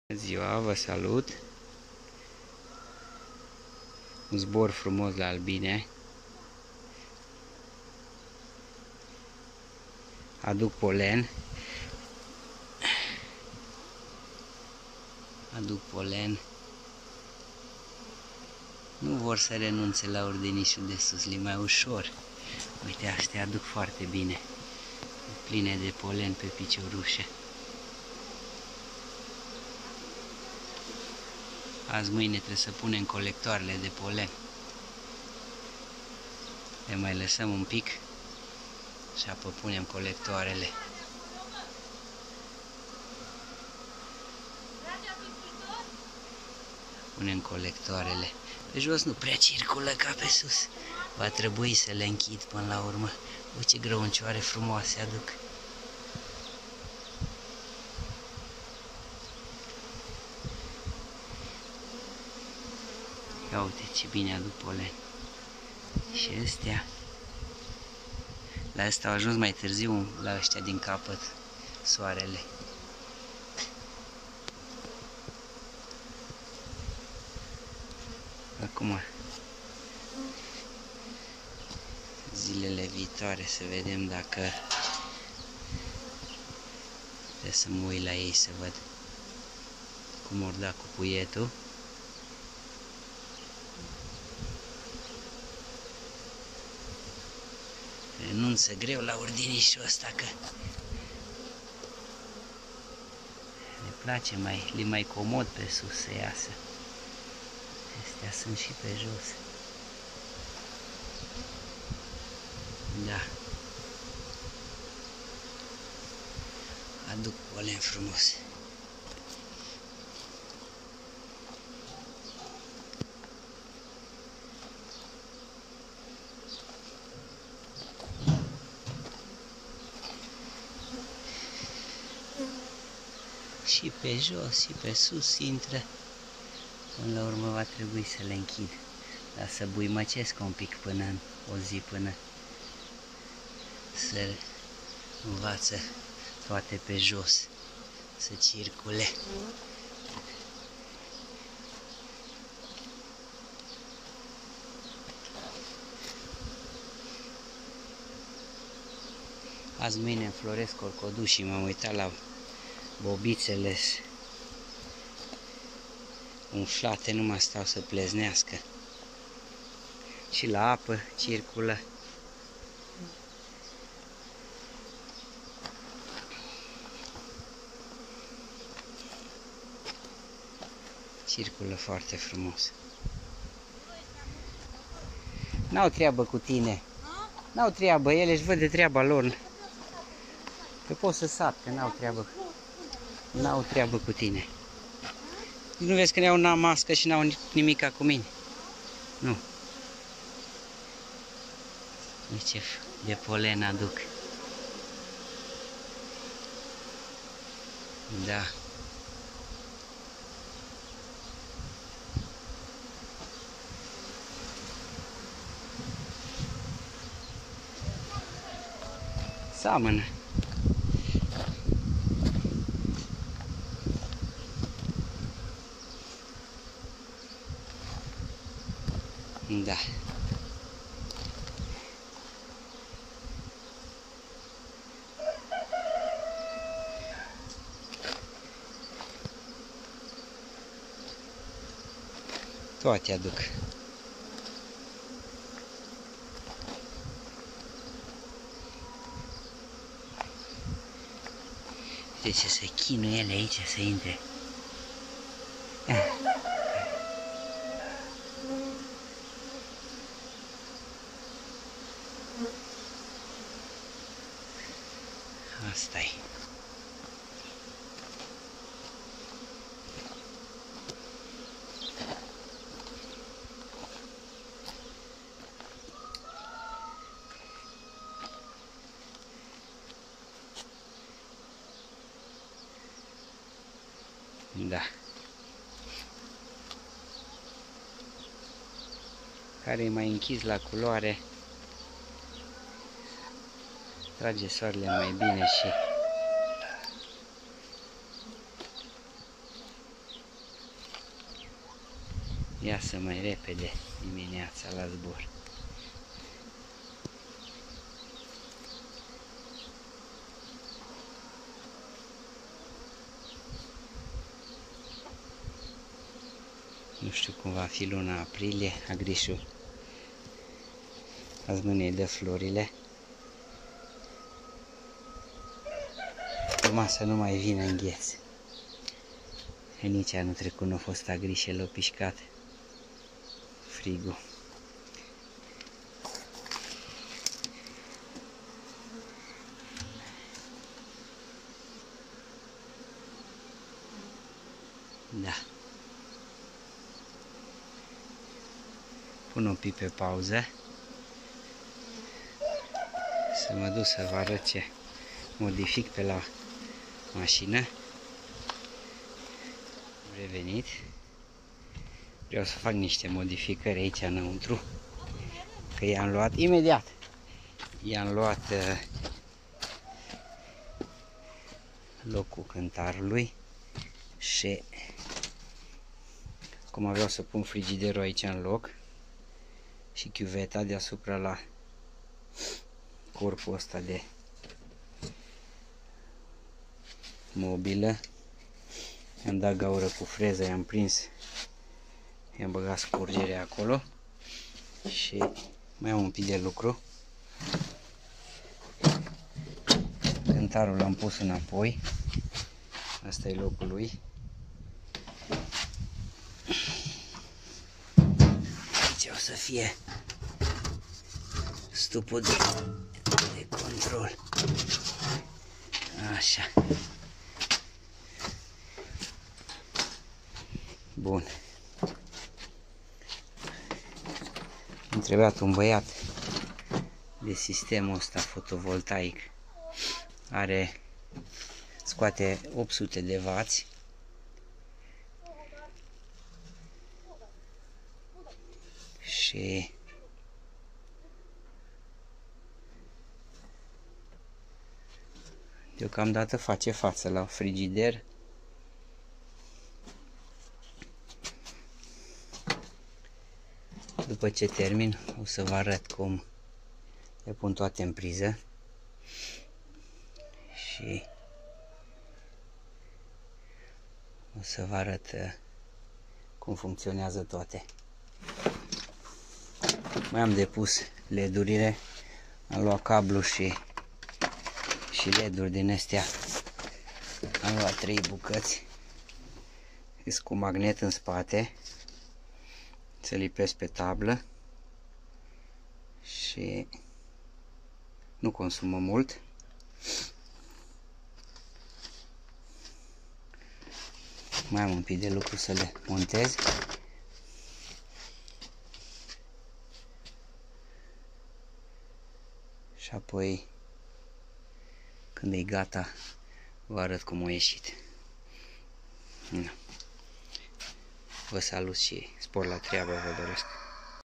Ziua, vă salut! Un zbor frumos la albine. Aduc polen. Nu vor să renunțe la ordinișul de sus, li mai ușor. Uite, aștia aduc foarte bine. Pline de polen pe piciorușe. Azi, mâine trebuie să punem colectoarele de polen. Le mai lăsăm un pic și apoi punem colectoarele. Punem colectoarele. Pe jos nu prea circulă ca pe sus. Va trebui să le închid până la urmă. Uite ce grăuncioare frumoase aduc. Ia uite ce bine aduc polen. Și astea. La asta au ajuns mai târziu, la ăștia din capăt, soarele. Acum, zilele viitoare, să vedem dacă trebuie să mă uit la ei să văd cum or da cu puietul. Renunță greu la ordinișul ăsta, că le place li mai comod pe sus să iasă. Astea sunt și pe jos. Da. Aduc polen frumos. Și pe jos, și pe sus intră. Până la urmă va trebui să le închid. Dar să buimăcesc un pic până în o zi, până să învață toate pe jos să circule. Azi mâine înfloresc corcodușii, m-am uitat la bobițele umflate, nu mai stau să pleznească. Și la apă circulă. Circulă foarte frumos. N-au treabă cu tine. N-au treabă, ele își văd de treaba lor. Că pot să sap, că n-au treabă. N-au treabă cu tine. Nu vezi că n-au mască și n-au nimica cu mine? Nu. Uite ce de polen aduc. Da. Seamănă. Da. Toate aduc. Uite ce se chinuie ele aici să intre. Asta-i. Da. Care e mai închis la culoare, trage soarele mai bine și Iasă mai repede dimineața la zbor. Nu știu cum va fi luna aprilie, Agrișul azi mâine dă florile. Urma să nu mai vină îngheț. Nici anul trecut nu a fost Agrișe, l-a pișcat frigul. Da. Pun un pic pe pauză. Să mă duc să vă arăt ce modific pe la mașină. Am revenit. Vreau să fac niște modificări aici înăuntru. Că i-am luat imediat. I-am luat locul cântarului și acum vreau să pun frigiderul aici în loc și chiuveta deasupra la corpul ăsta de mobilă. I-am dat gaură cu freză, i-am prins, i-am băgat scurgerea acolo și mai am un pic de lucru. Cântarul l-am pus înapoi. Asta e locul lui. Aici o să fie stupul de control. Așa. Bun. Am întrebat un băiat de sistemul ăsta fotovoltaic. Scoate 800 de W și deocamdată face față la frigider. După ce termin, o să vă arăt cum le pun toate în priză și o să vă arăt cum funcționează toate. Mai am depus LED-urile, am luat cablu și LED-uri din astea. Am luat 3 bucăți, sunt cu magnet în spate, să lipesc pe tablă și nu consumă mult. Mai am un pic de lucru să le montez. Și apoi, când e gata, vă arăt cum a ieșit. Vă salut și spor la treabă vă doresc.